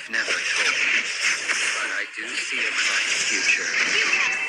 never told me, but I do see a bright future. You have